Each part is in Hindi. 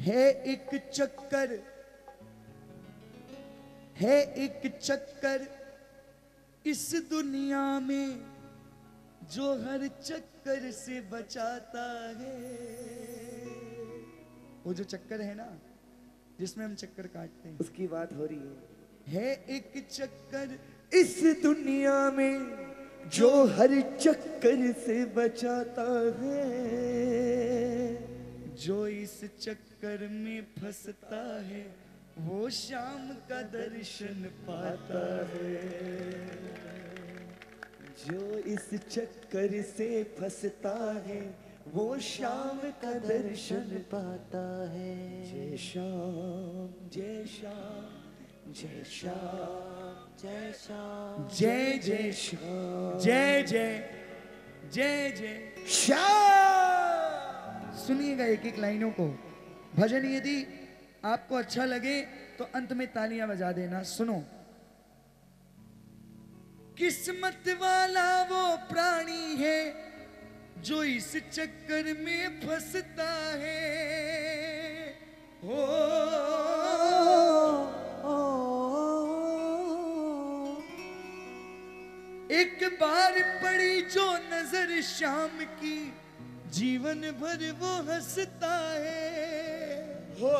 है एक चक्कर, है एक चक्कर इस दुनिया में जो हर चक्कर से बचाता है। वो जो चक्कर है ना जिसमें हम चक्कर काटते हैं, उसकी बात हो रही है एक चक्कर इस दुनिया में जो हर चक्कर से बचाता है। जो इस चक्कर में फंसता है वो शाम का दर्शन पाता है। जो इस चक्कर से फंसता है वो शाम का दर्शन पाता है। जय श्याम जय श्याम जय श्याम जय श्याम जय जय श्याम जय जय जय जय श्याम। सुनिएगा एक एक लाइनों को। भजन यदि आपको अच्छा लगे तो अंत में तालियां बजा देना। सुनो। किस्मत वाला वो प्राणी है जो इस चक्कर में फंसता है। हो एक बार पड़ी जो नजर शाम की जीवन भर वो हंसता है। हो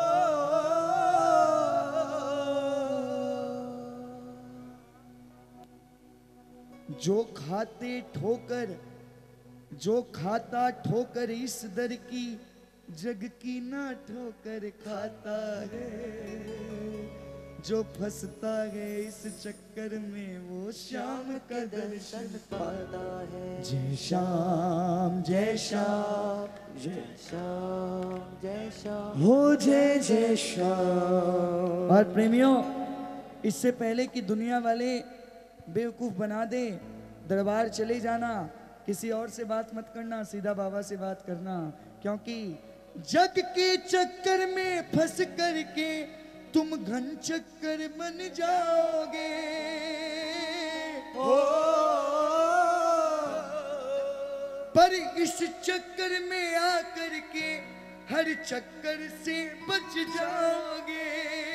जो खाते ठोकर, जो खाता ठोकर इस दर की जग की ना ठोकर खाता है। जो फंसता है इस चक्कर में वो शाम का दर्शन पाता है। जय श्याम जय श्याम जय श्याम जय श्याम हो जय जय श्याम। और प्रेमियों, इससे पहले कि दुनिया वाले बेवकूफ बना दे, दरबार चले जाना, किसी और से बात मत करना, सीधा बाबा से बात करना। क्योंकि जग के चक्कर में फंस करके तुम घन चक्कर बन जाओगे। पर इस चक्कर में आकर के हर चक्कर से बच जाओगे।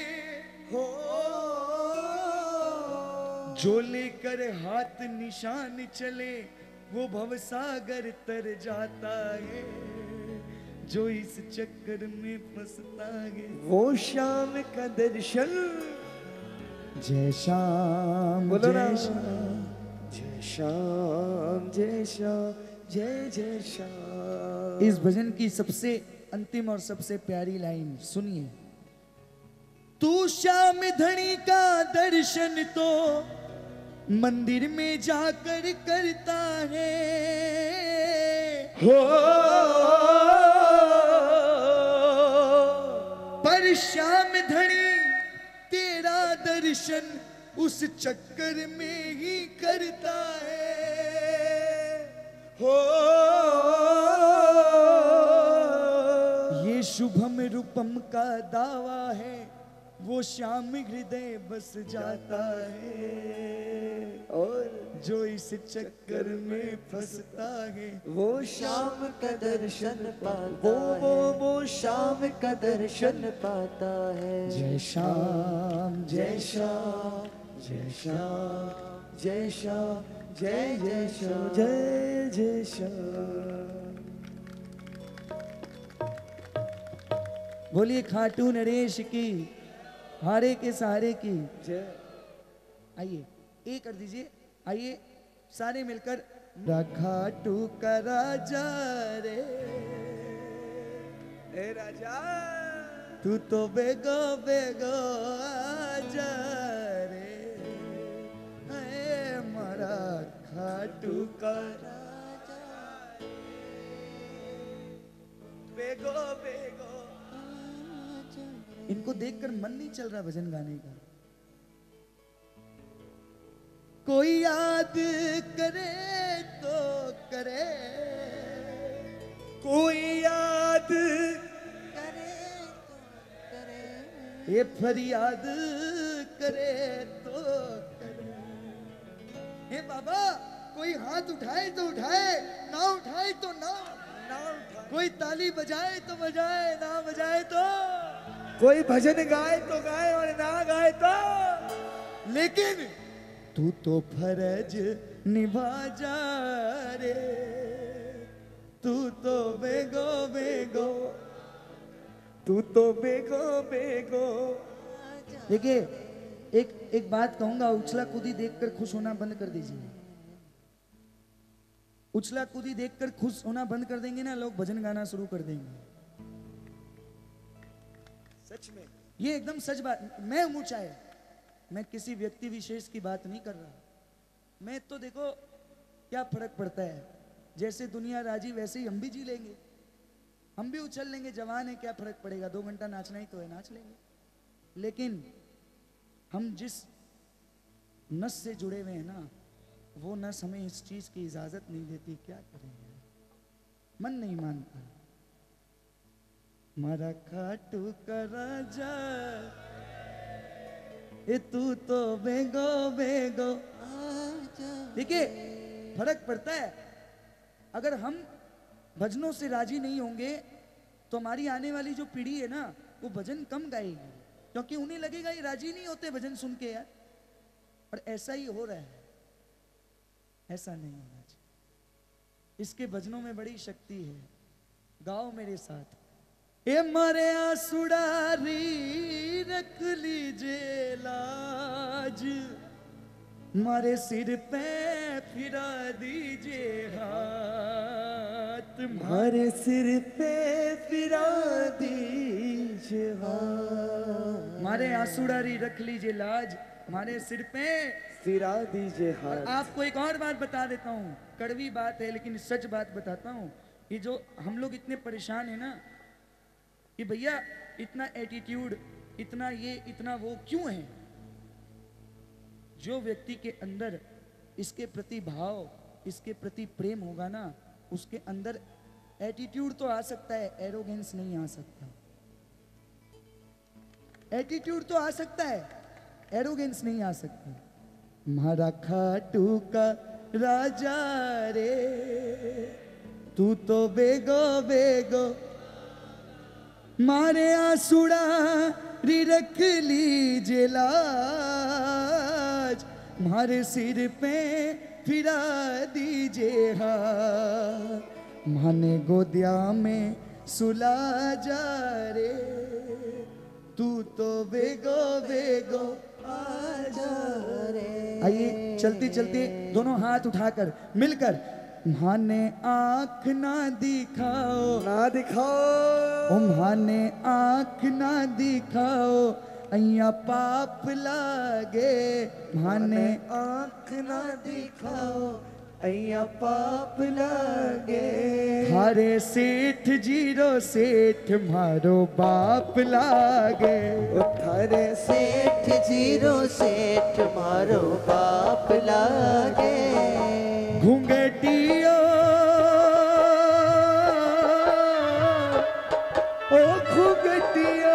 जो लेकर हाथ निशान चले वो भवसागर तर जाता है। जो इस चक्कर में फंसता है वो शाम का दर्शन। जय श्याम बोलो ना। जय श्याम जय श्याम जय श्याम जय जय श्याम। इस भजन की सबसे अंतिम और सबसे प्यारी लाइन सुनिए। तू श्याम धनी का दर्शन तो मंदिर में जाकर करता है। हो पर श्याम धनी तेरा दर्शन उस चक्कर में ही करता है। हो ये शुभम रूपम का दावा है, वो श्याम हृदय बस जाता है। और जो इस चक्कर में फंसता है वो शाम का दर्शन पाता है। वो शाम का दर्शन पाता है। जय श्याम जय श्याम जय श्याम जय श्याम जय जय श्याम जय जय श्याम। बोलिए खाटू नरेश की, हारे के सहारे की जय। आइए ए कर दीजिए, आइए सारे मिलकर। खाटू का राजा रे ए राजा तू तो बेगो बेगो आजा रे। है मारा खाटू का राजा बेगो बेगो। इनको देखकर मन नहीं चल रहा भजन गाने का। कोई याद करे तो करे, कोई याद करे तो करे, ये फरियाद करे तो करे। हे बाबा, कोई हाथ उठाए तो उठाए, ना उठाए तो ना ना उठाए कोई ताली बजाए तो बजाए, ना बजाए तो, कोई भजन गाए तो गाए और ना गाए तो, लेकिन तू तो फर्ज निभा जा रे, तू तो बेगो बेगो, तू तो बेगो बेगो। देखिए एक बात कहूंगा, उछला कूदी देखकर खुश होना बंद कर दीजिए। उछला कूदी देखकर खुश होना बंद कर देंगे ना, लोग भजन गाना शुरू कर देंगे। सच में ये एकदम सच बात। मैं ऊंचाई, मैं किसी व्यक्ति विशेष की बात नहीं कर रहा। मैं तो देखो क्या फर्क पड़ता है, जैसे दुनिया राजी वैसे ही हम भी जी लेंगे, हम भी उछल लेंगे। जवान है, क्या फर्क पड़ेगा, 2 घंटा नाचना ही तो है, नाच लेंगे। लेकिन हम जिस नस से जुड़े हुए हैं ना, वो नस हमें इस चीज की इजाजत नहीं देती। क्या करेंगे, मन नहीं मानता। मारा खाटू का राजा, ए तू तो बेगो बेगो। देखिए फर्क पड़ता है। अगर हम भजनों से राजी नहीं होंगे तो हमारी आने वाली जो पीढ़ी है ना, वो भजन कम गाएगी, क्योंकि उन्हें लगेगा ये राजी नहीं होते भजन सुन के यार। और ऐसा ही हो रहा है, ऐसा नहीं होना चाहिए। इसके भजनों में बड़ी शक्ति है। गाओ मेरे साथ। ए मारे आसुड़ारी रख लीजिए लाज, मारे सिर पे फिरा दीजिए हाथ, मारे सिर पे फिरा दीजिए हाथ। मारे आसुड़ारी रख लीजिए लाज, मारे सिर पे फिरा दीजिए और हाथ। आपको एक और बात बता देता हूँ, कड़वी बात है लेकिन सच बात बताता हूँ। ये जो हम लोग इतने परेशान है ना कि भैया इतना एटीट्यूड, इतना ये इतना वो क्यों है। जो व्यक्ति के अंदर इसके प्रति भाव, इसके प्रति प्रेम होगा ना, उसके अंदर एटीट्यूड तो आ सकता है, एरोगेंस नहीं आ सकता। एटीट्यूड तो आ सकता है, एरोगेंस नहीं आ सकती। मारा खाटू का राजा रे, तू तो बेगो बेगो, मारे आसुड़ा री रख लीजिए लाज, मारे सिर पे फिरा दीजिए हाथ, माने गोदिया में सुला जा रे, तू तो बेगो बेगो आजा रे। आइए चलते चलते दोनों हाथ उठाकर मिलकर, माने आँख ना दिखाओ, ना दिखाओ, ओ माने आँख ना दिखाओ, अइया पाप लागे, माने आँख ना दिखाओ, अइया पाप लागे। थारे सेठ जीरो सेठ मारो बाप लागे, थारे सेठ जीरो सेठ मारो बाप लागे। घूंघटियो ओ घूंघटियो,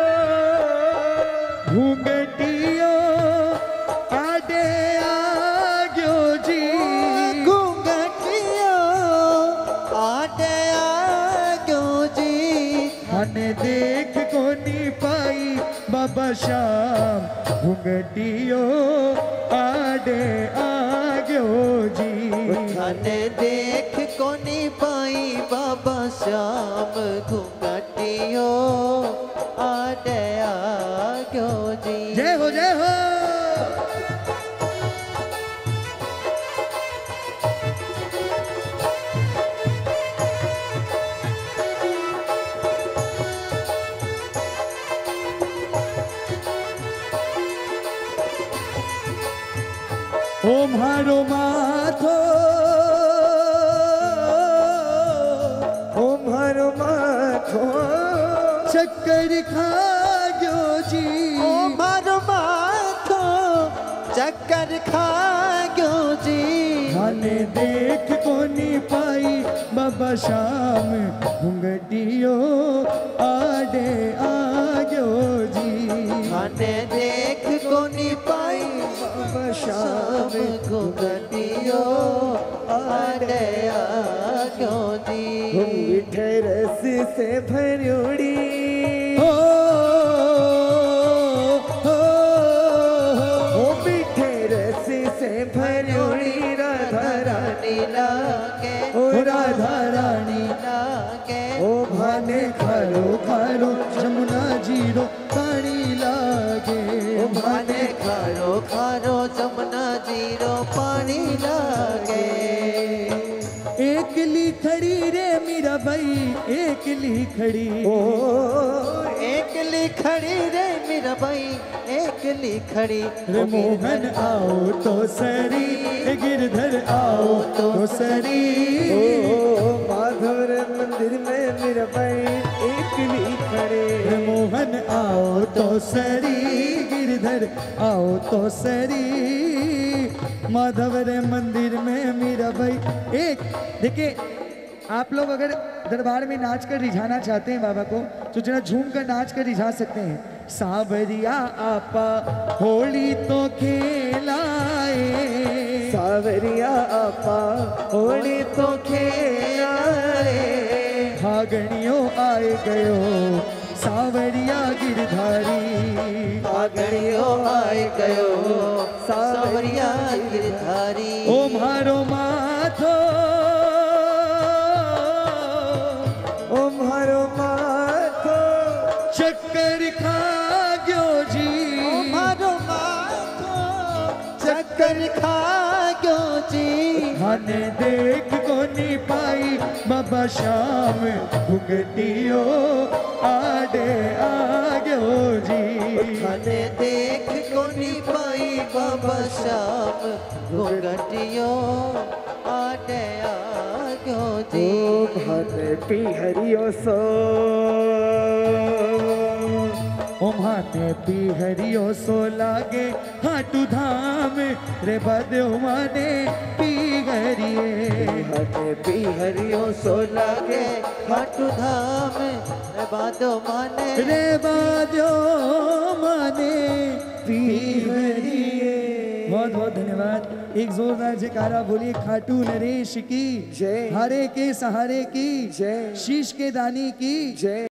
घूंघटियो आडे आग्यो जी, घूंघटियो आडे आग्यो जी। हने देख को नी पाई बाबा श्याम, घूंघटियो आडे आग्यो जी। थाने देख कोनी पाई बाबा श्याम, घूंघटियो आडे आग्यो जी। जय हो जय हो। ओ मारो माथो, ओ मारो माथो चक्कर खा गयो जी, ओ मारो माथो चक्कर खा गयो जी। थाने देख को नी पाई बाबा श्याम, घूंघटियो आडे आग्यो जी। थाने देख को नी पाई बाबा श्याम, घूंघटियो आडे आग्यो जी। विठे रसी से भरोड़ी ओ मीठे रस से भरोड़ी राधा रानी लागे ओ राधा रानी लागे ओ भाने खारो खारो जमुना जीरो पानी लागे ओ भाने खारो खारो जमुना जीरो पानी लागे एकली खड़ी रे मीरा भाई एकली खड़ी ओ एकली खड़ी रे मीरा भाई एकली खड़ी रे मोहन आओ तो सरी ए गिरधर आओ तो सरी ओ माधव रे मंदिर में मीरा भाई एकली खड़े रे मोहन आओ तो सरी गिरधर आओ तो सरी माधव रे मंदिर में मीरा भाई एक देखिए आप लोग अगर दरबार में नाच कर रिझाना चाहते हैं बाबा को तो जरा झूम कर नाच कर रिझा सकते हैं। सावरिया आपा होली तो खेलाए सावरिया आपा होली तो खेलाए फागणियों आए गयो सावरिया गिरधारी फागणियों आए गयो सावरिया गिरधारी ओ मारो माथो ओ मारो माथो चक्कर खा गयो जी ओ मारो माथो चक्कर खा गयो जी खाने देख को नहीं पाई बाबा श्याम भुगतियो आडे आ गयो जी खाने देख को नहीं पाई बाबा श्याम घुंघटियो आडे आ गयो जी भाने पी हरियो सो ओ माते पी हरियो सो लागे हाटू धाम रे बदो माने पी हरिए भाने पी हरियो सो लागे हाटू धाम रे बादो माने रे बदो माने पी हरिए। बहुत बहुत धन्यवाद। एक जोरदार जयकारा बोलिए खाटू नरेश की जय। हारे के सहारे की जय। शीश के दानी की जय।